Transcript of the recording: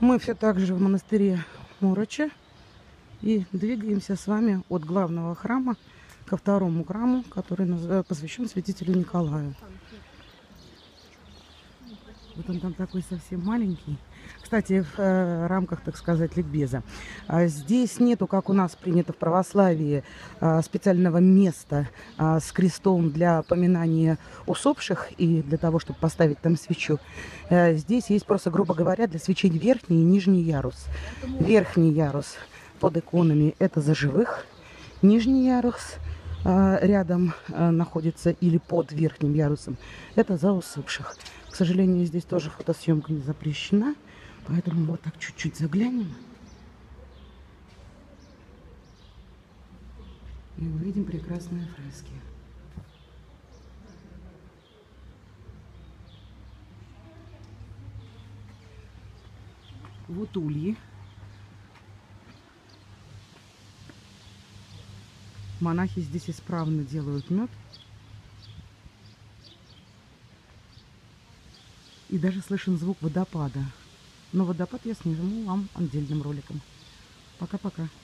Мы все так же в монастыре Мороча и двигаемся с вами от главного храма ко второму храму, который посвящен святителю Николаю. Вот он там такой совсем маленький. Кстати, в рамках, так сказать, ликбеза. Здесь нету, как у нас принято в православии, специального места с крестом для поминания усопших и для того, чтобы поставить там свечу. Здесь есть просто, грубо говоря, для свечей верхний и нижний ярус. Верхний ярус под иконами – это за живых. Нижний ярус рядом находится или под верхним ярусом – это за усопших. К сожалению, здесь тоже фотосъемка не запрещена, поэтому вот так чуть-чуть заглянем. И увидим прекрасные фрески. Вот ульи. Монахи здесь исправно делают мед. И даже слышен звук водопада. Но водопад я сниму вам отдельным роликом. Пока-пока.